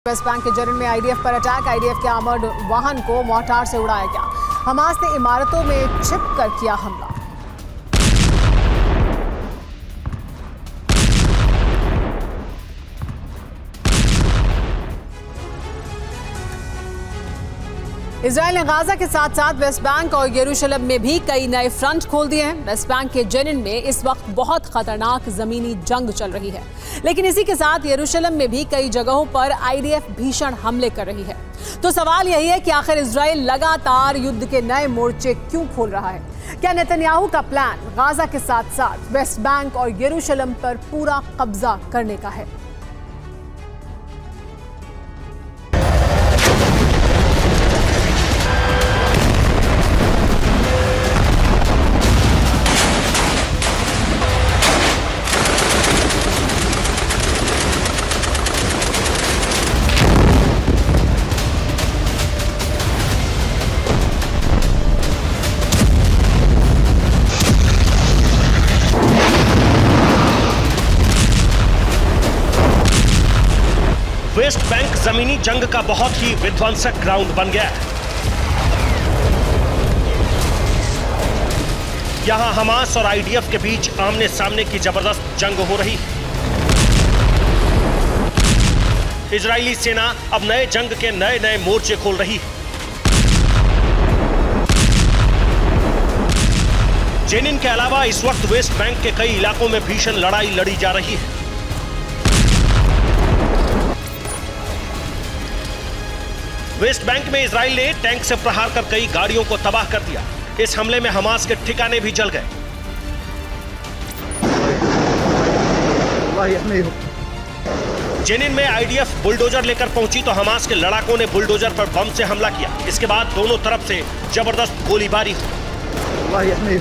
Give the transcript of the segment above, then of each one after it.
West Bank के जरिन में IDF पर अटैक। आईडीएफ के आर्मर्ड वाहन को मोर्टार से उड़ाया गया। हमास ने इमारतों में छिप कर किया हमला। इजराइल ने गाजा के साथ साथ वेस्ट बैंक और यरूशलेम में भी कई नए फ्रंट खोल दिए हैं। वेस्ट बैंक के जेनिन में इस वक्त बहुत खतरनाक जमीनी जंग चल रही है, लेकिन इसी के साथ यरूशलेम में भी कई जगहों पर आईडीएफ भीषण हमले कर रही है। तो सवाल यही है कि आखिर इजराइल लगातार युद्ध के नए मोर्चे क्यों खोल रहा है? क्या नेतन्याहू का प्लान गाजा के साथ साथ वेस्ट बैंक और यरूशलेम पर पूरा कब्जा करने का है? वेस्ट बैंक जमीनी जंग का बहुत ही विध्वंसक ग्राउंड बन गया है। यहां हमास और आईडीएफ के बीच आमने सामने की जबरदस्त जंग हो रही है। इजरायली सेना अब नए जंग के नए नए मोर्चे खोल रही है। जेनिन के अलावा इस वक्त वेस्ट बैंक के कई इलाकों में भीषण लड़ाई लड़ी जा रही है। वेस्ट बैंक में इजराइल ने टैंक से प्रहार कर कई गाड़ियों को तबाह कर दिया। इस हमले में हमास के ठिकाने भी जल गए। जेनिन में आईडीएफ बुलडोजर लेकर पहुंची तो हमास के लड़ाकों ने बुलडोजर पर बम से हमला किया। इसके बाद दोनों तरफ से जबरदस्त गोलीबारी हुई।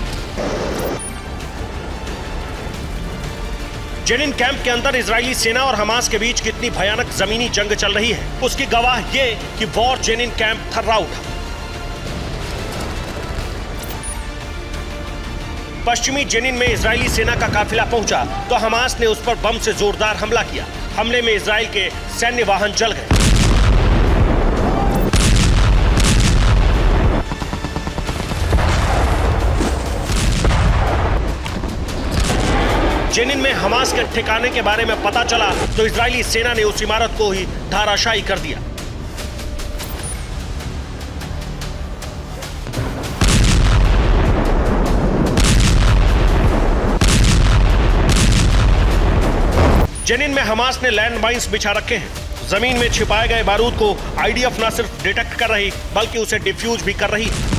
जेनिन कैंप के अंदर इजरायली सेना और हमास के बीच कितनी भयानक जमीनी जंग चल रही है, उसकी गवाह ये कि वॉर जेनिन कैंप थर्रा उठा। पश्चिमी जेनिन में इजरायली सेना का काफिला पहुंचा तो हमास ने उस पर बम से जोरदार हमला किया। हमले में इजराइल के सैन्य वाहन जल गए। जेनिन में हमास के ठिकाने के बारे में पता चला तो इजरायली सेना ने उस इमारत को ही धराशायी कर दिया। जेनिन में हमास ने लैंड माइंस बिछा रखे हैं। जमीन में छिपाए गए बारूद को आईडीएफ न सिर्फ डिटेक्ट कर रही बल्कि उसे डिफ्यूज भी कर रही है।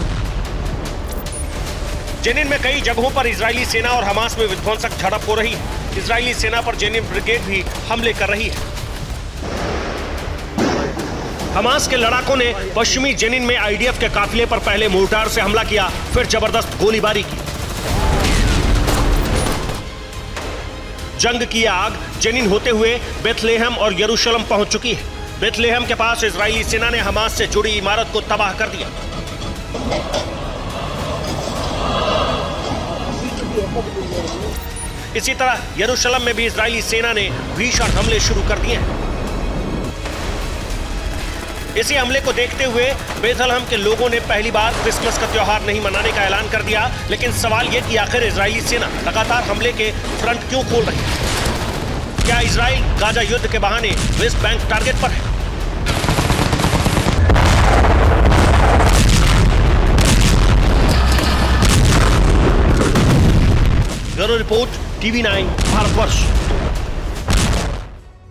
जेनिन में कई जगहों पर इजरायली सेना और हमास में विध्वंसक झड़प हो रही है। इजरायली सेना पर जेनिन ब्रिगेड भी हमले कर रही है। हमास के लड़ाकों ने पश्चिमी जेनिन में आईडीएफ के काफिले पर पहले मोर्टार से हमला किया, फिर जबरदस्त गोलीबारी की। जंग की आग जेनिन होते हुए बेथलेहम और यरूशलेम पहुंच चुकी है। बेथलेहम के पास इजरायली सेना ने हमास से जुड़ी इमारत को तबाह कर दिया। इसी तरह यरूशलेम में भी इजरायली सेना ने भीषण हमले शुरू कर दिए हैं। इसी हमले को देखते हुए बेथलेहम के लोगों ने पहली बार क्रिसमस का त्योहार नहीं मनाने का ऐलान कर दिया। लेकिन सवाल यह कि आखिर इजरायली सेना लगातार हमले के फ्रंट क्यों खोल रही है? क्या इजराइल गाजा युद्ध के बहाने वेस्ट बैंक टारगेट पर है? Bureau report, TV9 Bharatvarsh.